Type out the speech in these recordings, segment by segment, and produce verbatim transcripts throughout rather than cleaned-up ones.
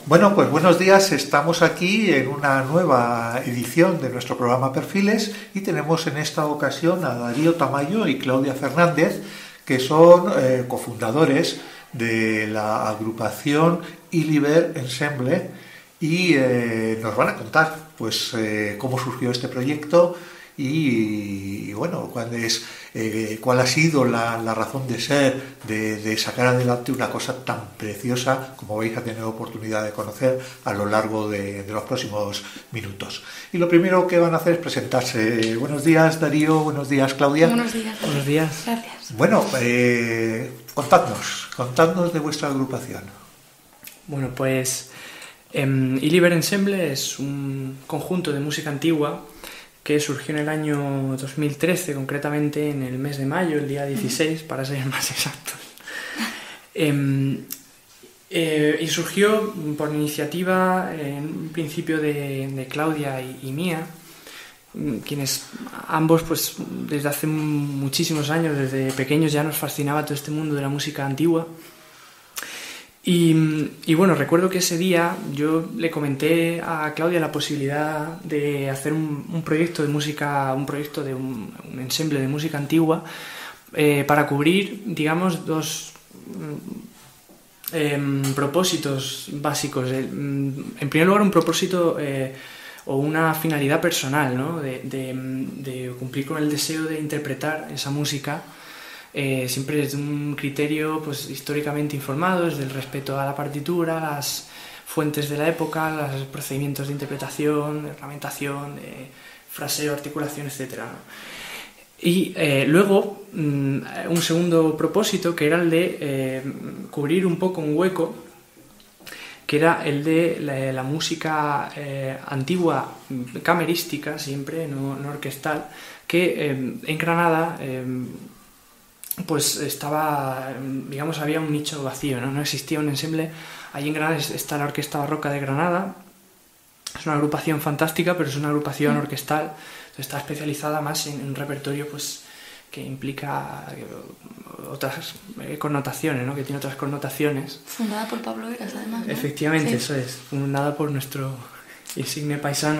Bueno, pues buenos días. Estamos aquí en una nueva edición de nuestro programa Perfiles y tenemos en esta ocasión a Darío Tamayo y Claudia Fernández, que son eh, cofundadores de la agrupación Iliber Ensemble y eh, nos van a contar pues eh, cómo surgió este proyecto y, y bueno, cuál es eh, cuál ha sido la, la razón de ser de, de sacar adelante una cosa tan preciosa como vais a tener oportunidad de conocer a lo largo de, de los próximos minutos. Y lo primero que van a hacer es presentarse. Buenos días, Darío. Buenos días, Claudia. Buenos días. Buenos días. Gracias. Bueno, eh, contadnos, contadnos de vuestra agrupación. Bueno, pues eh, Iliber Ensemble es un conjunto de música antigua que surgió en el año dos mil trece, concretamente en el mes de mayo, el día dieciséis, para ser más exactos. Eh, eh, y surgió por iniciativa, en un principio, de, de Claudia y, y mía, quienes ambos, pues desde hace muchísimos años, desde pequeños, ya nos fascinaba todo este mundo de la música antigua. Y, y bueno, recuerdo que ese día yo le comenté a Claudia la posibilidad de hacer un, un proyecto de música, un proyecto de un, un ensemble de música antigua eh, para cubrir, digamos, dos eh, propósitos básicos. En primer lugar, un propósito eh, o una finalidad personal, ¿no? de, de, de cumplir con el deseo de interpretar esa música. Eh, siempre desde un criterio pues, históricamente informado, desde el respeto a la partitura, las fuentes de la época, los procedimientos de interpretación, de ornamentación, de fraseo, articulación, etcétera, ¿no? Y eh, luego mmm, un segundo propósito, que era el de eh, cubrir un poco un hueco, que era el de la, la música eh, antigua, camerística siempre, no, no orquestal, que eh, en Granada eh, pues estaba, digamos, había un nicho vacío, ¿no? No existía un ensemble. Allí en Granada está la Orquesta Barroca de Granada, es una agrupación fantástica, pero es una agrupación mm. orquestal, entonces está especializada más en un repertorio pues que implica otras connotaciones, ¿no? Que tiene otras connotaciones. Fundada por Pablo Heras, además, ¿no? Efectivamente, sí. Eso es, fundada por nuestro insigne paisano.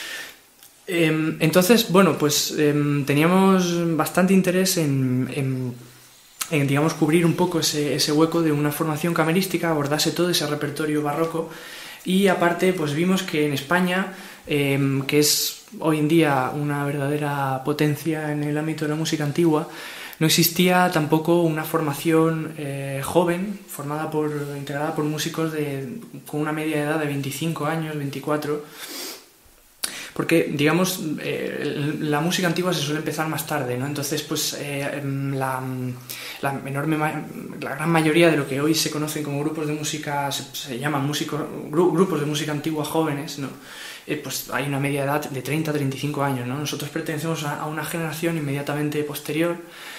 Eh, entonces, bueno, pues eh, teníamos bastante interés en, en, en, digamos, cubrir un poco ese, ese hueco de una formación camerística, abordarse todo ese repertorio barroco y aparte, pues vimos que en España, eh, que es hoy en día una verdadera potencia en el ámbito de la música antigua, no existía tampoco una formación eh, joven, formada por, integrada por músicos de, con una media edad de veinticinco años, veinticuatro. Porque, digamos, eh, la música antigua se suele empezar más tarde, ¿no? Entonces, pues, eh, la, la enorme, la gran mayoría de lo que hoy se conocen como grupos de música, se, se llaman músicos, gru, grupos de música antigua jóvenes, ¿no? Eh, pues hay una media edad de treinta a treinta y cinco años, ¿no? Nosotros pertenecemos a, a una generación inmediatamente posterior.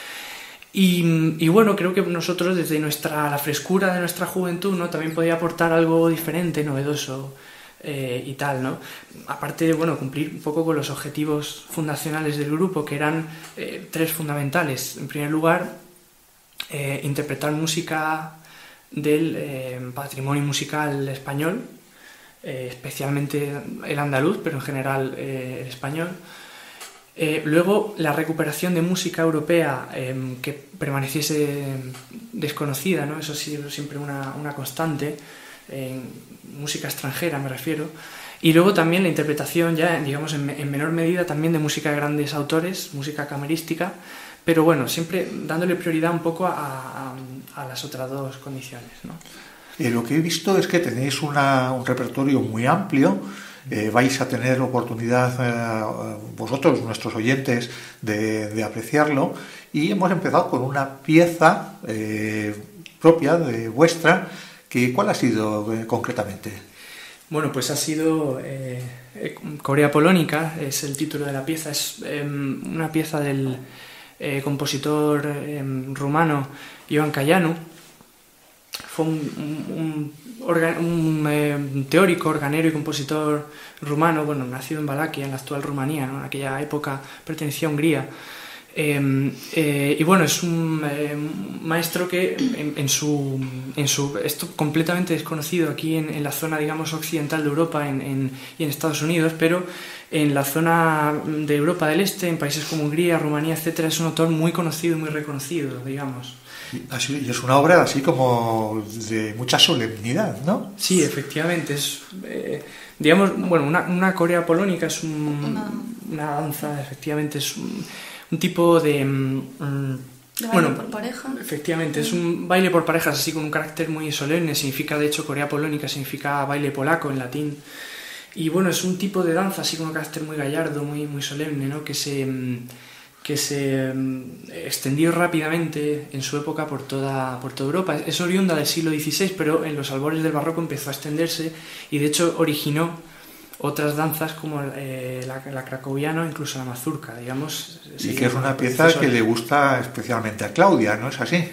Y, y bueno, creo que nosotros, desde nuestra, la frescura de nuestra juventud, ¿no? También podía aportar algo diferente, novedoso. Eh, y tal, ¿no? Aparte de, bueno, cumplir un poco con los objetivos fundacionales del grupo, que eran eh, tres fundamentales. En primer lugar, eh, interpretar música del eh, patrimonio musical español, eh, especialmente el andaluz, pero en general eh, el español. Eh, luego, la recuperación de música europea eh, que permaneciese desconocida, ¿no? Eso ha sido siempre una, una constante. En música extranjera me refiero, y luego también la interpretación ya, digamos, en, en menor medida también de música de grandes autores, música camerística, pero bueno, siempre dándole prioridad un poco a, a, a las otras dos condiciones, ¿no? Eh, lo que he visto es que tenéis una, un repertorio muy amplio. Eh, vais a tener oportunidad eh, vosotros, nuestros oyentes, de, de apreciarlo, y hemos empezado con una pieza eh, propia de vuestra. Que, ¿Cuál ha sido eh, concretamente? Bueno, pues ha sido eh, Corea Polónica, es el título de la pieza. Es eh, una pieza del eh, compositor eh, rumano Ioan Caianu. Fue un, un, un, orga, un eh, teórico, organero y compositor rumano, bueno, nacido en Valaquia, en la actual Rumanía, ¿no? En aquella época pertenecía a Hungría. Eh, eh, y bueno, es un eh, maestro que en, en, su, en su... Esto completamente desconocido aquí en, en la zona, digamos, occidental de Europa en, en, y en Estados Unidos, pero en la zona de Europa del Este, en países como Hungría, Rumanía, etcétera, es un autor muy conocido y muy reconocido, digamos. Así, y es una obra así como de mucha solemnidad, ¿no? Sí, efectivamente, es... Eh, digamos, bueno, una, una corea polónica es un, una... una danza, efectivamente, es un... un tipo de... Um, ¿De baile bueno, por pareja? Efectivamente, es un baile por parejas así con un carácter muy solemne, significa de hecho Corea polónica, significa baile polaco en latín. Y bueno, es un tipo de danza así con un carácter muy gallardo, muy, muy solemne, ¿no? que se, que se extendió rápidamente en su época por toda, por toda Europa. Es oriunda del siglo dieciséis, pero en los albores del barroco empezó a extenderse y de hecho originó otras danzas como eh, la, la cracoviana o incluso la mazurca, digamos. Y que es una pieza profesor. que le gusta especialmente a Claudia, ¿no es así?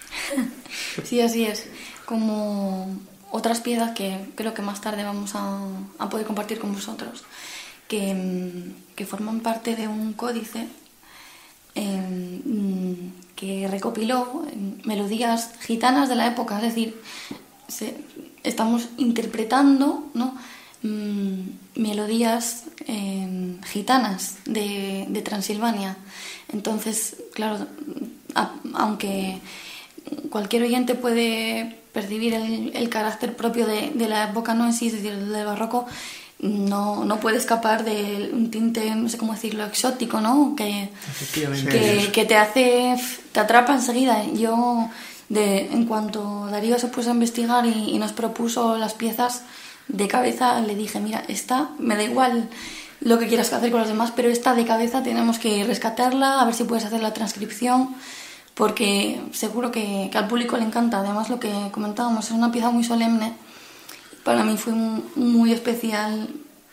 Sí, así es. Como otras piezas que creo que más tarde vamos a, a poder compartir con vosotros, que, que forman parte de un códice eh, que recopiló melodías gitanas de la época, es decir, se, estamos interpretando, ¿no?, melodías eh, gitanas de, de Transilvania. Entonces, claro, a, aunque cualquier oyente puede percibir el, el carácter propio de, de la época, no en sí, es decir, el del barroco, no, no puede escapar de un tinte, no sé cómo decirlo, exótico, ¿no? Que, que, que te hace, te atrapa enseguida. Yo, de, en cuanto Darío se puso a investigar y, y nos propuso las piezas, de cabeza le dije, mira, esta, me da igual lo que quieras hacer con los demás, pero esta de cabeza tenemos que rescatarla, a ver si puedes hacer la transcripción, porque seguro que, que al público le encanta. Además, lo que comentábamos, es una pieza muy solemne. Para mí fue muy, muy especial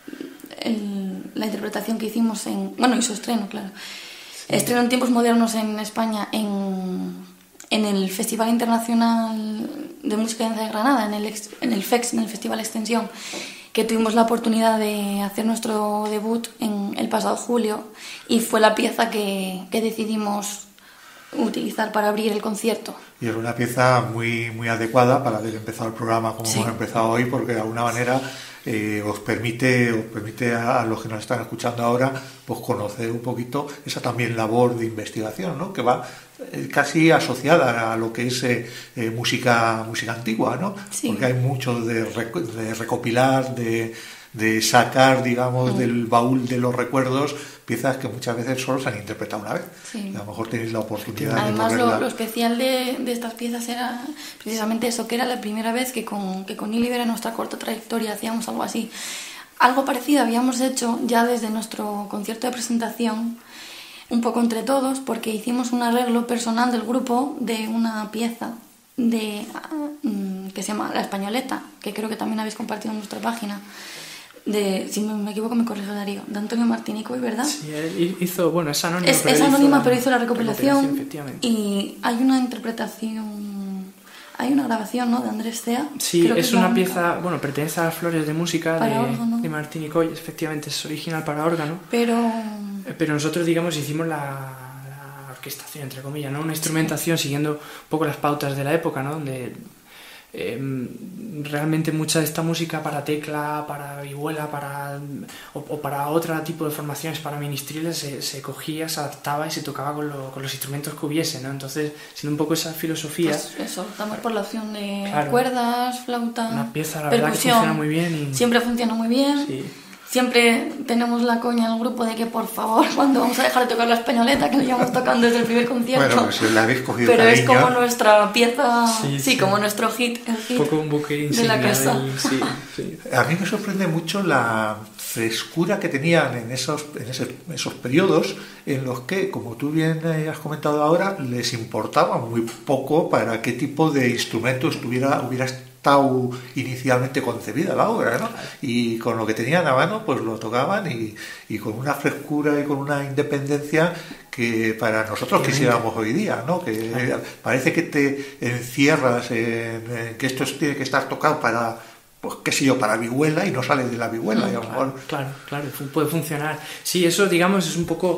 el, la interpretación que hicimos en... Bueno, y su estreno, claro. Sí. Estreno en tiempos modernos en España, en... en el Festival Internacional de Música de Granada, en el, en el F E X, en el Festival Extensión, que tuvimos la oportunidad de hacer nuestro debut en el pasado julio, y fue la pieza que, que decidimos utilizar para abrir el concierto. Y es una pieza muy, muy adecuada para haber empezado el programa como sí. hemos empezado hoy, porque de alguna manera eh, os permite, os permite a, a los que nos están escuchando ahora pues conocer un poquito esa también labor de investigación, ¿no?, que va eh, casi asociada a lo que es eh, eh, música, música antigua, ¿no? Sí. Porque hay mucho de, rec de recopilar, de, de sacar, digamos, mm. del baúl de los recuerdos piezas que muchas veces solo se han interpretado una vez. Sí. A lo mejor tenéis la oportunidad Además, de Además, lo, lo especial de, de estas piezas era precisamente eso, que era la primera vez que con, que con Iliber, en nuestra corta trayectoria, hacíamos algo así. Algo parecido habíamos hecho ya desde nuestro concierto de presentación, un poco entre todos, porque hicimos un arreglo personal del grupo de una pieza de, uh, que se llama La Españoleta, que creo que también habéis compartido en nuestra página. De, si me equivoco me corrige Darío, de Antonio Martinico, ¿verdad? Sí, él hizo, bueno, es anónima, es, pero, es él anónima hizo pero hizo la recopilación, recopilación y hay una interpretación, hay una grabación, ¿no?, de Andrés Cea. Sí, Creo es, es una pieza, bueno, pertenece a las Flores de Música para de, órgano. de Martinico, y efectivamente es original para órgano, pero pero nosotros, digamos, hicimos la, la orquestación, entre comillas, ¿no?, una instrumentación siguiendo un poco las pautas de la época, ¿no?, donde Eh, realmente mucha de esta música para tecla, para vihuela, para, o, o para otro tipo de formaciones, para ministriles, se, se cogía, se adaptaba y se tocaba con, lo, con los instrumentos que hubiese, ¿no? Entonces, siendo un poco esa filosofía... Pues eso, estamos por la opción de claro, cuerdas, flauta, una pieza, la percusión. Verdad que funciona muy bien. Y... Siempre funciona muy bien. Sí. Siempre tenemos la coña en el grupo de que, por favor, cuando vamos a dejar de tocar la españoleta, que lo llevamos tocando desde el primer concierto. Bueno, pues la habéis cogido Pero cariño. Es como nuestra pieza, sí, sí, sí, como nuestro hit, el hit un poco un buque de la casa. Y, sí, sí. A mí me sorprende mucho la frescura que tenían en esos, en ese, esos periodos en los que, como tú bien has comentado ahora, les importaba muy poco para qué tipo de instrumento estuviera, hubiera estado inicialmente concebida la obra, ¿no? Y con lo que tenían a mano pues lo tocaban y, y con una frescura y con una independencia que para nosotros quisiéramos hoy día, ¿no? Que claro, parece que te encierras en, en que esto tiene que estar tocado para, pues qué sé yo, para vihuela, y no sale de la vihuela. No, y a lo claro, mejor... claro, claro, puede funcionar. Sí, eso, digamos, es un poco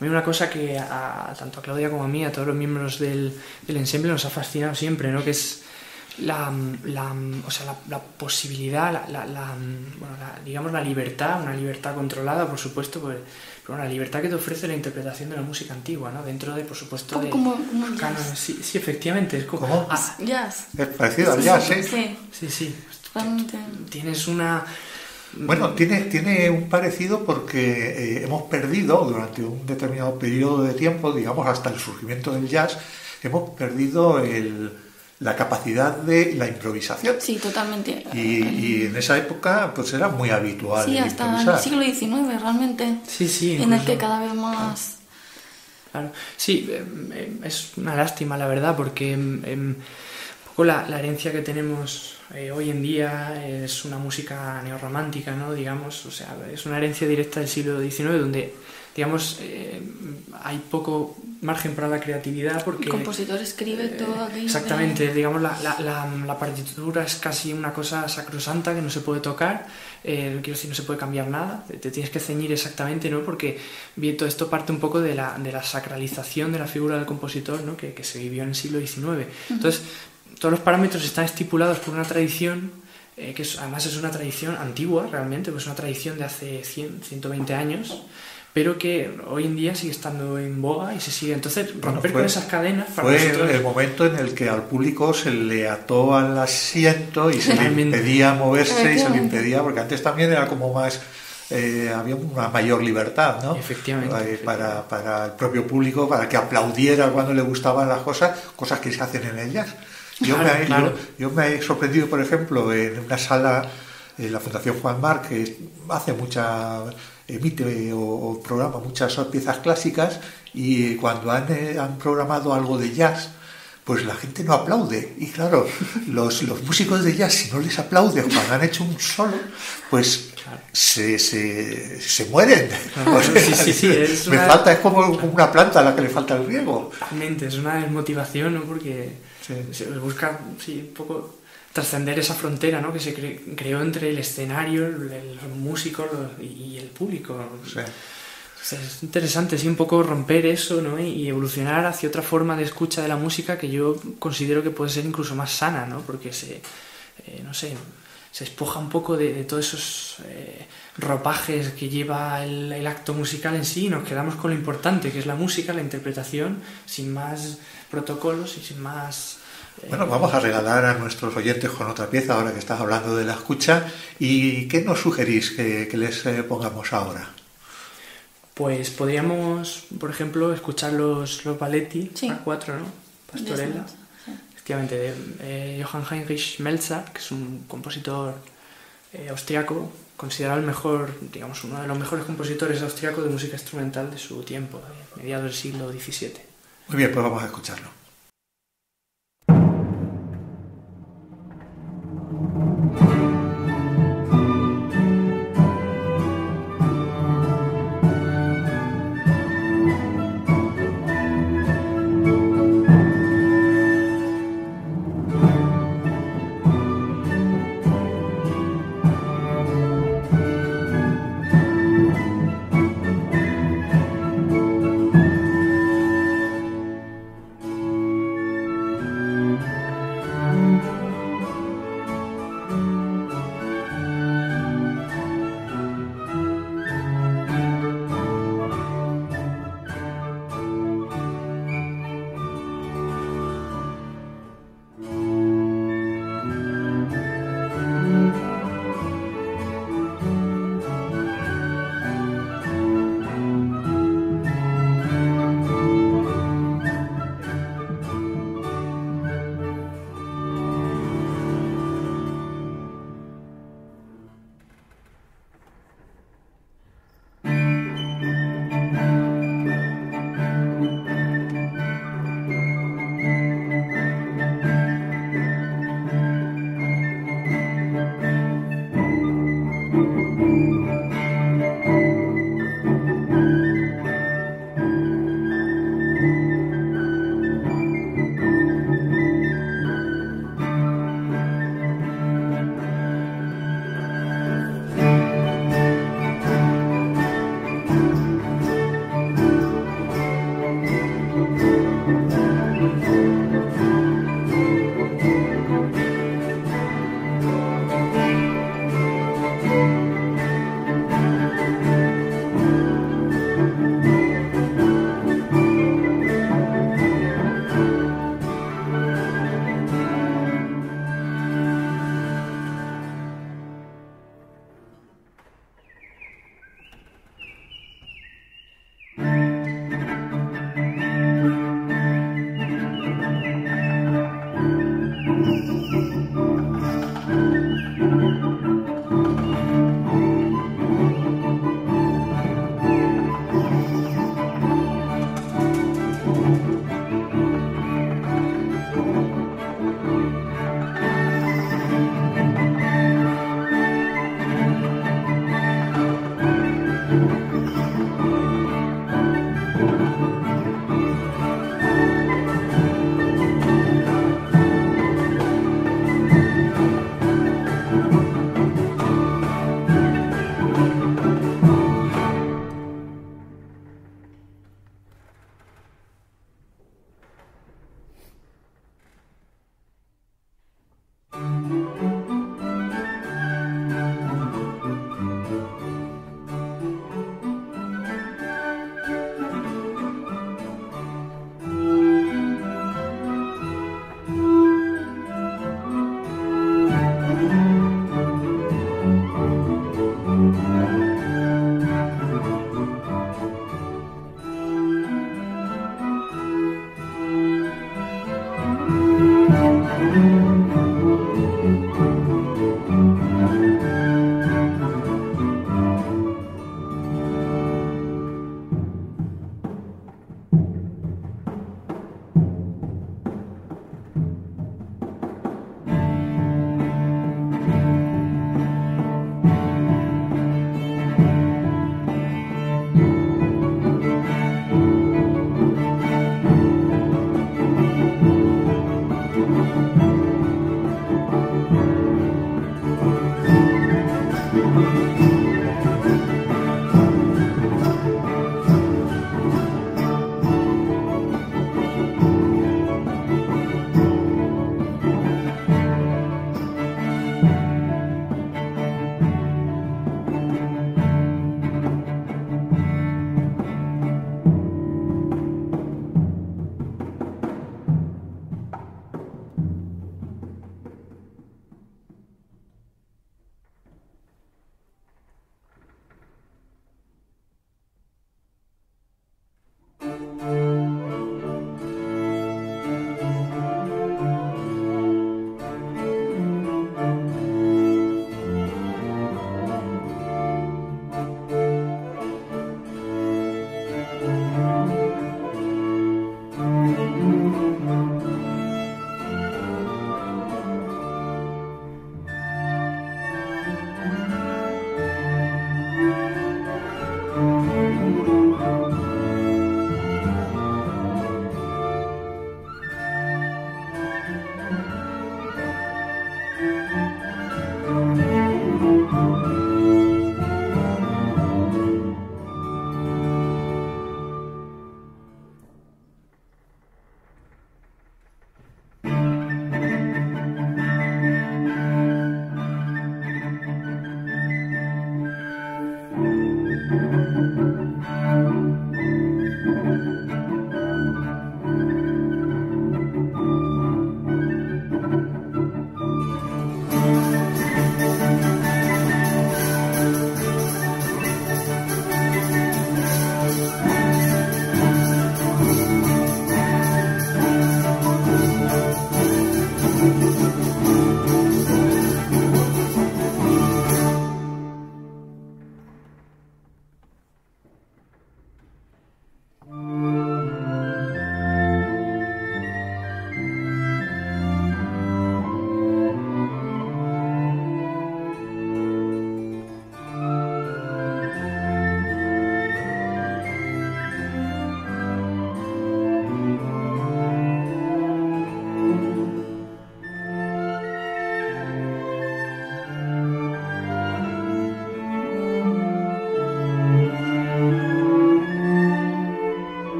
mí una cosa que a, tanto a Claudia como a mí, a todos los miembros del, del ensemble nos ha fascinado siempre, ¿no? Que es la, la, o sea, la, la posibilidad, la, la, la, bueno, la, digamos la libertad, una libertad controlada, por supuesto, pues, pero bueno, la libertad que te ofrece la interpretación de la música antigua, ¿no? Dentro de, por supuesto, de... Como, como jazz. Canon, sí, sí, efectivamente, es como... ¿Cómo? Ah, Jazz. Es parecido al jazz, ¿eh? Sí, sí, sí. totalmente. Tienes una... Bueno, tiene, tiene un parecido porque eh, hemos perdido durante un determinado periodo de tiempo, digamos hasta el surgimiento del jazz, hemos perdido el, la capacidad de la improvisación. Sí, totalmente. Y, y en esa época pues era muy habitual Sí, el hasta improvisar. el siglo diecinueve realmente. Sí, sí. En el que cada vez más... Claro. Sí, eh, es una lástima, la verdad, porque eh, un poco la, la herencia que tenemos eh, hoy en día es una música neorromántica, ¿no? Digamos, o sea, es una herencia directa del siglo diecinueve donde, digamos, eh, hay poco margen para la creatividad porque... El compositor escribe eh, todo aquello. Exactamente, de... digamos, la, la, la, la partitura es casi una cosa sacrosanta que no se puede tocar, eh, quiero decir, no se puede cambiar nada, te, te tienes que ceñir exactamente, ¿no? Porque bien, todo esto parte un poco de la, de la sacralización de la figura del compositor, ¿no? que, que se vivió en el siglo diecinueve. Uh-huh. Entonces, todos los parámetros están estipulados por una tradición eh, que es, además es una tradición antigua realmente, pues una tradición de hace cien, ciento veinte años, pero que hoy en día sigue estando en boga y se sigue. Entonces, romper bueno, fue, con esas cadenas... Para fue nosotros... el momento en el que al público se le ató al asiento y se le impedía moverse y se le impedía, porque antes también era como más... Eh, había una mayor libertad, ¿no? Efectivamente, eh, efectivamente. Para, para el propio público, para que aplaudiera cuando le gustaban las cosas, cosas que se hacen en el jazz. Yo, claro, me, claro. yo, yo me he sorprendido, por ejemplo, en una sala, en la Fundación Juan Marc, que hace mucha, emite o, o programa muchas piezas clásicas, y cuando han, eh, han programado algo de jazz, pues la gente no aplaude. Y claro, los, los músicos de jazz, si no les aplauden cuando han hecho un solo, pues claro. se, se, se mueren. Claro, o sea, sí, sí, sí, es me una... falta, es como, como una planta a la que le falta el riego. Realmente, es una desmotivación, ¿no? Porque sí. se busca sí, un poco trascender esa frontera, ¿no? Que se cre creó entre el escenario, el, los músicos los, y el público. Sí. O sea, es interesante, sí, un poco romper eso, ¿no? Y evolucionar hacia otra forma de escucha de la música que yo considero que puede ser incluso más sana, ¿no? Porque se, eh, no sé, se despoja un poco de, de todos esos eh, ropajes que lleva el, el acto musical en sí y nos quedamos con lo importante, que es la música, la interpretación, sin más protocolos y sin más... Eh... Bueno, vamos a regalar a nuestros oyentes con otra pieza, ahora que estás hablando de la escucha. ¿Y qué nos sugerís que, que les eh, pongamos ahora? Pues podríamos, por ejemplo, escuchar los, los Balletti sí. A cuatro, ¿no? Pastorella. Sí. Efectivamente, de eh, Johann Heinrich Melzer, que es un compositor eh, austriaco, considerado el mejor, digamos, uno de los mejores compositores austriacos de música instrumental de su tiempo, de mediados del siglo diecisiete. Muy bien, pues vamos a escucharlo.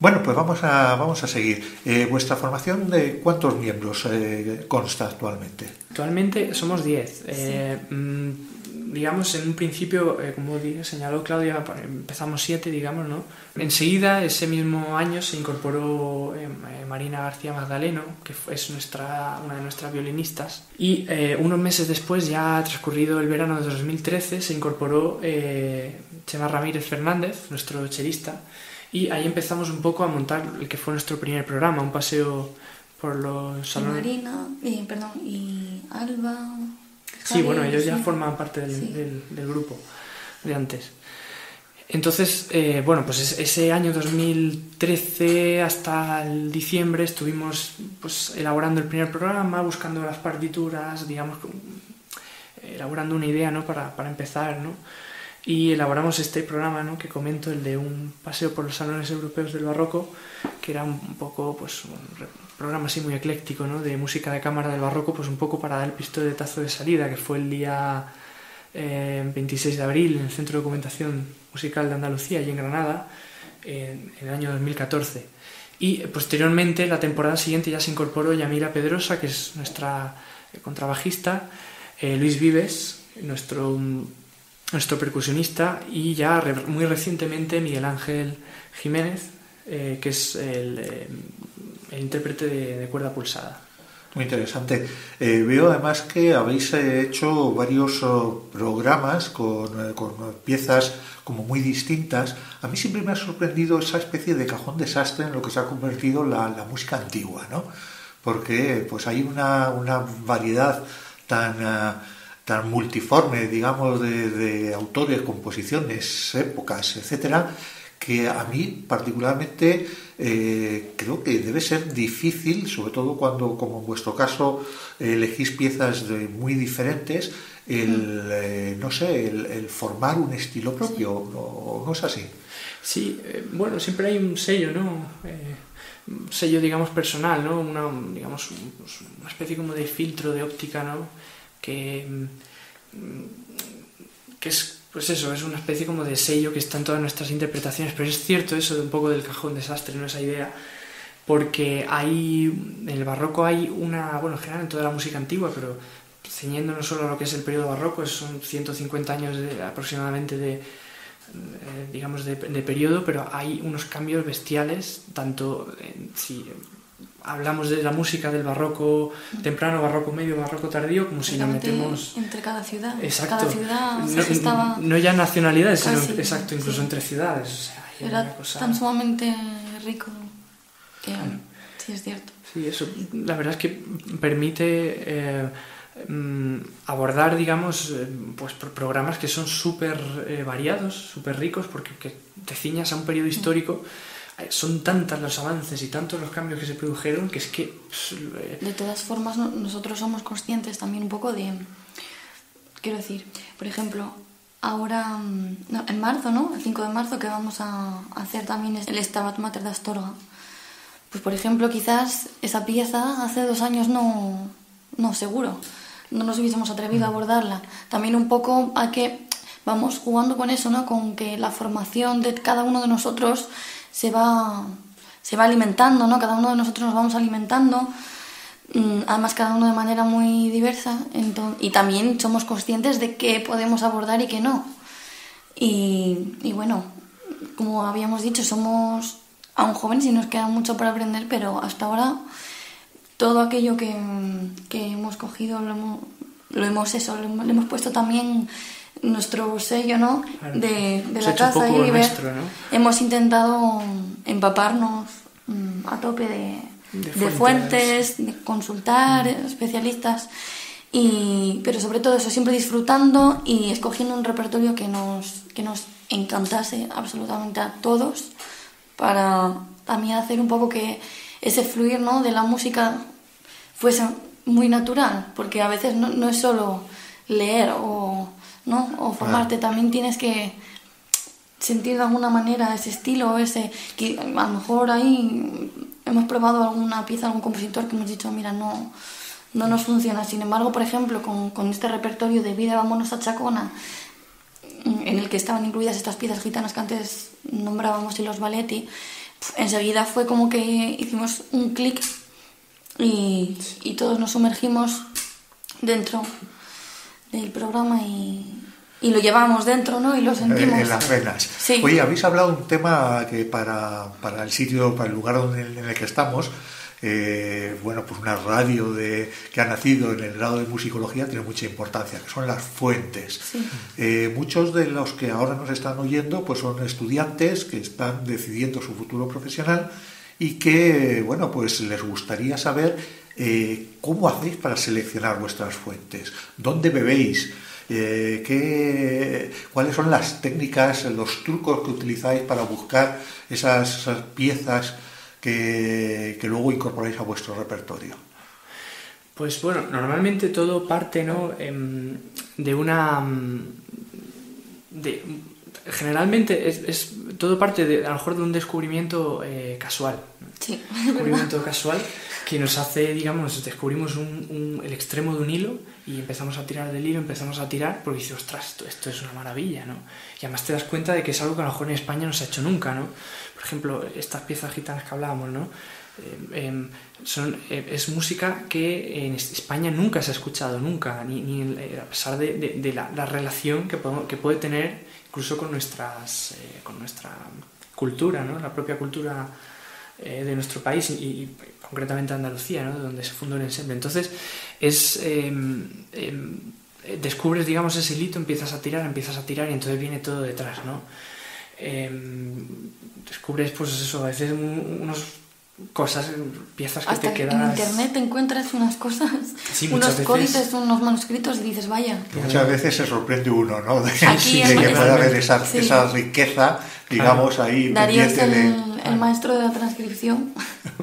Bueno, pues vamos a, vamos a seguir. Eh, ¿Vuestra formación de cuántos miembros eh, consta actualmente? Actualmente somos diez. Eh, Sí. mmm, digamos, en un principio, eh, como señaló Claudia, empezamos siete, digamos, ¿no? Enseguida, ese mismo año, se incorporó eh, Marina García Magdaleno, que es nuestra, una de nuestras violinistas, y eh, unos meses después, ya transcurrido el verano de dos mil trece, se incorporó eh, Chema Ramírez Fernández, nuestro chelista, y ahí empezamos un poco a montar el que fue nuestro primer programa, un paseo por los salones. Y Marina, y, perdón, y Alba... Sí, Javi, bueno, ellos ya sí. forman parte del, Sí. del, del grupo de antes. Entonces, eh, bueno, pues ese año dos mil trece hasta el diciembre estuvimos pues elaborando el primer programa, buscando las partituras, digamos, elaborando una idea, ¿no? para, para empezar, ¿no? Y elaboramos este programa, ¿no? que comento, el de un paseo por los salones europeos del barroco, que era un poco, pues, un programa así muy ecléctico, ¿no? de música de cámara del barroco, pues un poco para dar el pistoletazo de salida, que fue el día eh, veintiséis de abril en el Centro de Documentación Musical de Andalucía, y en Granada, en, en el año dos mil catorce. Y posteriormente, la temporada siguiente, ya se incorporó Yamila Pedrosa, que es nuestra contrabajista, eh, Luis Vives, nuestro... nuestro percusionista, y ya re, muy recientemente Miguel Ángel Jiménez, eh, que es el, eh, el intérprete de, de cuerda pulsada. Muy interesante. Eh, veo además que habéis eh, hecho varios oh, programas con, eh, con piezas como muy distintas. A mí siempre me ha sorprendido esa especie de cajón desastre en lo que se ha convertido la, la música antigua, ¿no? Porque pues hay una, una variedad tan... Uh, tan multiforme, digamos, de, de autores, composiciones, épocas, etcétera, que a mí particularmente eh, creo que debe ser difícil, sobre todo cuando, como en vuestro caso, eh, elegís piezas de muy diferentes, el, eh, no sé, el, el formar un estilo propio, sí. ¿no, no es así? Sí, eh, bueno, siempre hay un sello, ¿no? Eh, un sello, digamos, personal, ¿no? Una, digamos, un, una especie como de filtro de óptica, ¿no? Que, que es, pues eso, es una especie como de sello que está en todas nuestras interpretaciones, pero es cierto eso de un poco del cajón desastre, ¿no? Esa idea, porque hay, en el barroco hay una, bueno, en general en toda la música antigua, pero ceñiéndonos solo a lo que es el periodo barroco, son ciento cincuenta años de, aproximadamente de, eh, digamos, de, de periodo, pero hay unos cambios bestiales, tanto en, si hablamos de la música del barroco temprano, barroco medio, barroco tardío, como si nos metemos... Entre cada ciudad. Exacto. Cada ciudad no, se gestaba... no ya nacionalidades, casi, sino exacto, incluso sí. entre ciudades. O sea, hay Era una cosa... tan sumamente rico que Claro. sí es cierto. Sí, eso la verdad es que permite eh, abordar, digamos, pues programas que son súper eh, variados, súper ricos, porque que te ciñas a un periodo histórico. Son tantas los avances y tantos los cambios que se produjeron que es que... Eh... De todas formas, nosotros somos conscientes también un poco de... Quiero decir, por ejemplo, ahora, no, en marzo, ¿no? El cinco de marzo, que vamos a hacer también el Stabat Mater de Astorga. Pues, por ejemplo, quizás esa pieza hace dos años no... No, seguro. No nos hubiésemos atrevido a abordarla. También un poco a que vamos jugando con eso, ¿no? Con que la formación de cada uno de nosotros... se va, se va alimentando, ¿no? Cada uno de nosotros nos vamos alimentando, además cada uno de manera muy diversa, entonces, y también somos conscientes de qué podemos abordar y qué no. Y, y bueno, como habíamos dicho, somos aún jóvenes y nos queda mucho para aprender, pero hasta ahora todo aquello que, que hemos cogido lo hemos, lo hemos, eso, lo hemos, le hemos puesto también... nuestro sello, ¿no? Claro. de, de Se la casa y nuestro, ¿no? Hemos intentado empaparnos um, a tope de, de, de fuentes, de consultar mm. especialistas, y, pero sobre todo eso, siempre disfrutando y escogiendo un repertorio que nos, que nos encantase absolutamente a todos, para también hacer un poco que ese fluir, ¿no? de la música fuese muy natural, porque a veces no, no es solo leer o ¿no? o formarte, ah. también tienes que sentir de alguna manera ese estilo, ese que a lo mejor ahí hemos probado alguna pieza, algún compositor que hemos dicho, mira, no, no nos funciona. Sin embargo, por ejemplo, con, con este repertorio de Vida, vámonos a Chacona, en el que estaban incluidas estas piezas gitanas que antes nombrábamos y los balletti, enseguida fue como que hicimos un clic y, y todos nos sumergimos dentro del programa y, y lo llevamos dentro, ¿no? Y lo sentimos. En las venas. Sí. Oye, habéis hablado de un tema que para, para el sitio, para el lugar donde, en el que estamos, eh, bueno, pues una radio de, que ha nacido en el grado de musicología tiene mucha importancia, que son las fuentes. Sí. Eh, muchos de los que ahora nos están oyendo pues son estudiantes que están decidiendo su futuro profesional y que, bueno, pues les gustaría saber eh, cómo hacéis para seleccionar vuestras fuentes, dónde bebéis, eh, qué, cuáles son las técnicas, los trucos que utilizáis para buscar esas, esas piezas que, que luego incorporáis a vuestro repertorio. Pues bueno, normalmente todo parte, ¿no? de una... De, generalmente es, es todo parte de, a lo mejor de un descubrimiento eh, casual. Sí, un descubrimiento casual que nos hace, digamos, descubrimos un, un, el extremo de un hilo y empezamos a tirar del hilo, empezamos a tirar porque dices, ostras, esto, esto es una maravilla, ¿no? Y además te das cuenta de que es algo que a lo mejor en España no se ha hecho nunca, ¿no? Por ejemplo, estas piezas gitanas que hablábamos, ¿no? Eh, eh, son, eh, es música que en España nunca se ha escuchado, nunca, ni, ni eh, a pesar de, de, de la, la relación que, podemos, que puede tener incluso con, nuestras, eh, con nuestra cultura, ¿no? La propia cultura eh, de nuestro país y, y concretamente Andalucía, ¿no? De donde se fundó el ensemble. Entonces, es, eh, eh, descubres, digamos, ese hilito, empiezas a tirar, empiezas a tirar y entonces viene todo detrás, ¿no? Eh, descubres, pues eso, a veces unos cosas, piezas que hasta te quedas... en internet te encuentras unas cosas, sí, unos veces... códices, unos manuscritos y dices, vaya. Muchas veces se sorprende uno, ¿no? De, Aquí, de que pueda haber esa, sí. esa riqueza, digamos, claro. Ahí Darío es el, de... el maestro de la transcripción.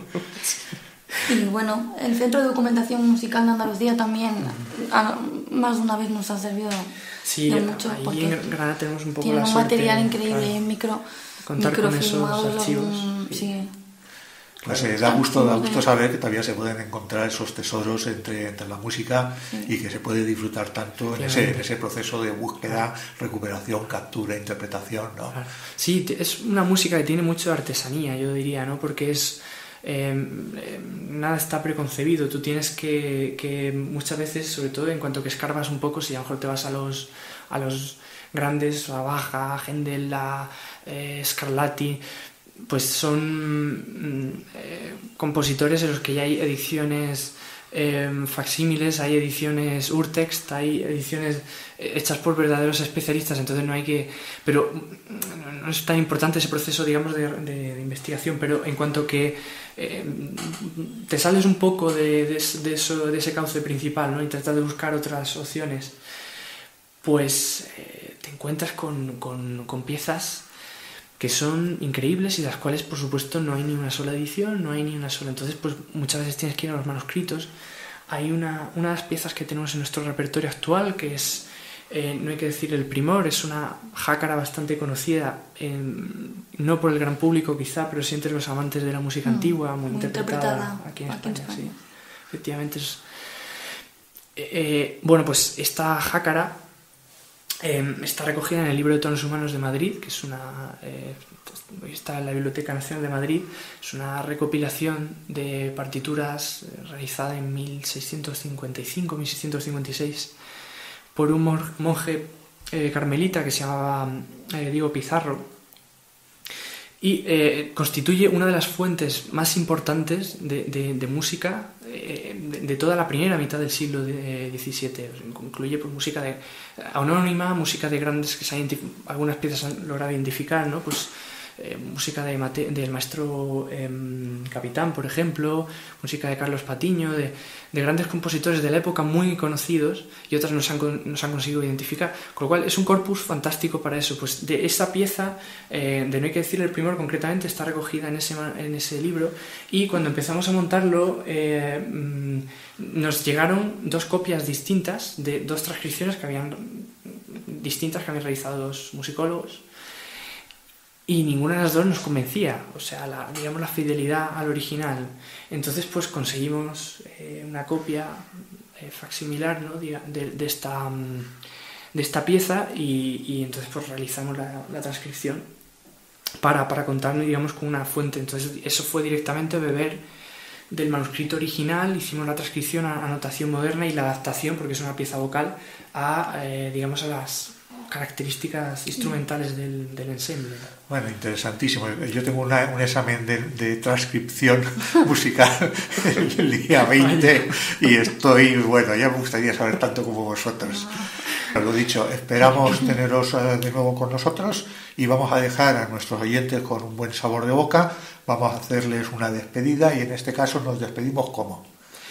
Y bueno, el Centro de Documentación Musical de Andalucía también a, más de una vez nos ha servido sí, de mucho. Ahí porque en Granada tenemos un poco tiene la un suerte, material increíble, claro, micro, contar con esos archivos. Sí. sí. Pues eh, da gusto, da gusto saber que todavía se pueden encontrar esos tesoros entre, entre la música sí. Y que se puede disfrutar tanto en ese, en ese proceso de búsqueda, recuperación, captura, interpretación, ¿no? Sí, es una música que tiene mucho artesanía, yo diría, ¿no? Porque es eh, eh, nada está preconcebido. Tú tienes que, que muchas veces, sobre todo en cuanto que escarbas un poco, si a lo mejor te vas a los a los grandes, a Baja, a Händel, a eh, Scarlatti, pues son eh, compositores en los que ya hay ediciones eh, facsímiles, hay ediciones urtext, hay ediciones hechas por verdaderos especialistas, entonces no hay que... Pero no es tan importante ese proceso, digamos, de, de, de investigación, pero en cuanto que eh, te sales un poco de, de, de, eso, de ese cauce principal, ¿no? Y tratas de buscar otras opciones, pues eh, te encuentras con, con, con piezas que son increíbles y las cuales, por supuesto, no hay ni una sola edición, no hay ni una sola. Entonces, pues muchas veces tienes que ir a los manuscritos. Hay una, una de las piezas que tenemos en nuestro repertorio actual, que es, eh, no hay que decir el primor, es una jácara bastante conocida, eh, no por el gran público quizá, pero sí entre los amantes de la música mm, antigua, muy, muy interpretada, interpretada aquí en aquí España. En España. Sí. Efectivamente es... Eh, eh, bueno, pues esta jácara Eh, está recogida en el Libro de Tonos Humanos de Madrid, que es una eh, está en la Biblioteca Nacional de Madrid. Es una recopilación de partituras eh, realizada en mil seiscientos cincuenta y cinco mil seiscientos cincuenta y seis por un monje eh, carmelita que se llamaba eh, Diego Pizarro, y eh, constituye una de las fuentes más importantes de, de, de música eh, de, de toda la primera mitad del siglo diecisiete. Incluye pues, música de anónima, música de grandes que se han algunas piezas han logrado identificar, ¿no? Pues eh, música de Mate, del maestro eh, Capitán, por ejemplo, música de Carlos Patiño, de, de grandes compositores de la época muy conocidos, y otras nos han, nos han conseguido identificar, con lo cual es un corpus fantástico para eso. Pues de esta pieza, eh, de no hay que decir el primor concretamente, está recogida en ese, en ese libro, y cuando empezamos a montarlo eh, nos llegaron dos copias distintas de dos transcripciones que habían distintas que habían realizado dos musicólogos, y ninguna de las dos nos convencía, o sea, la, digamos la fidelidad al original. Entonces pues conseguimos eh, una copia eh, facsimilar, ¿no? de, de, esta, de esta pieza, y, y entonces pues realizamos la, la transcripción para, para contarnos, digamos, con una fuente. Entonces eso fue directamente beber del manuscrito original, hicimos la transcripción a, a notación moderna y la adaptación, porque es una pieza vocal, a, eh, digamos, a las características instrumentales del, del ensemble. Bueno, interesantísimo. Yo tengo una, un examen de, de transcripción musical el día veinte y estoy, bueno, ya me gustaría saber tanto como vosotros. Lo dicho, esperamos teneros de nuevo con nosotros y vamos a dejar a nuestros oyentes con un buen sabor de boca. Vamos a hacerles una despedida y en este caso nos despedimos ¿cómo?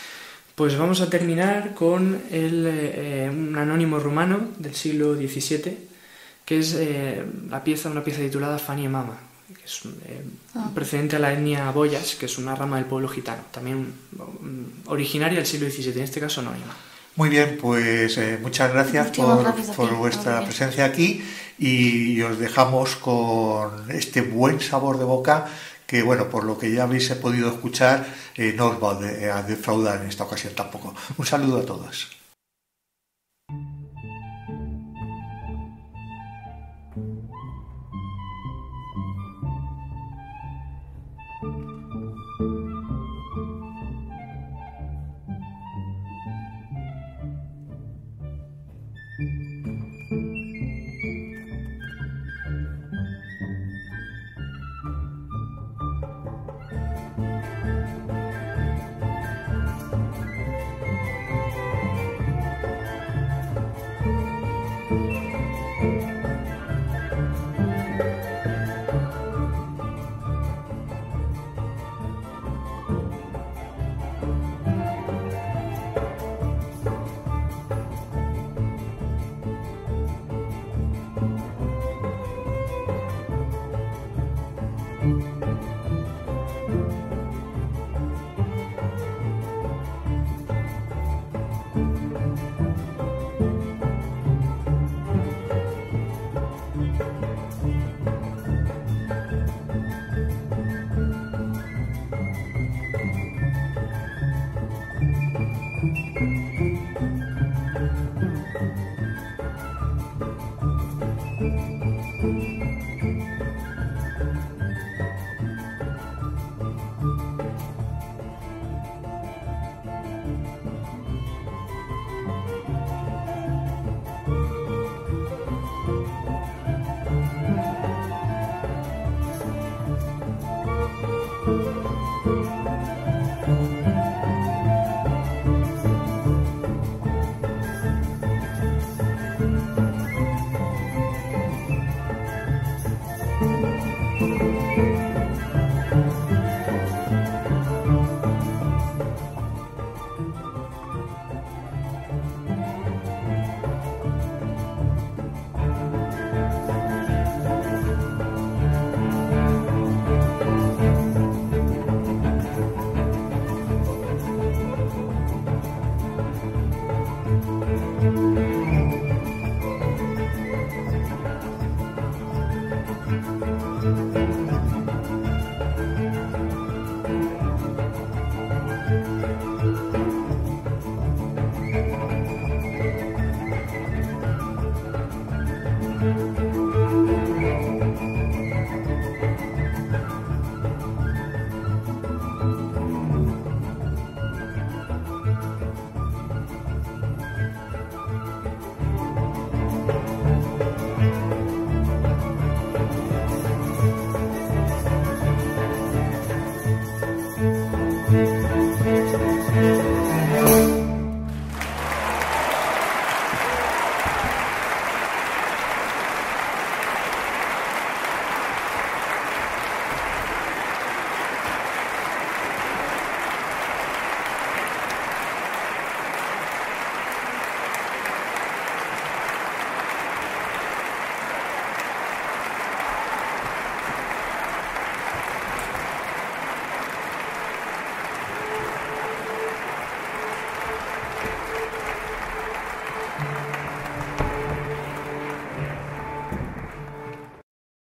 Pues vamos a terminar con el, eh, un anónimo rumano del siglo diecisiete, que es eh, la pieza, una pieza titulada Fanie Mama, que es eh, un precedente a la etnia boyas, que es una rama del pueblo gitano, también um, originaria del siglo diecisiete, en este caso anónima. Muy bien, pues eh, muchas gracias por, gracias por vuestra presencia aquí y os dejamos con este buen sabor de boca que, bueno, por lo que ya habéis podido escuchar, eh, no os va a defraudar en esta ocasión tampoco. Un saludo a todos. Thank you.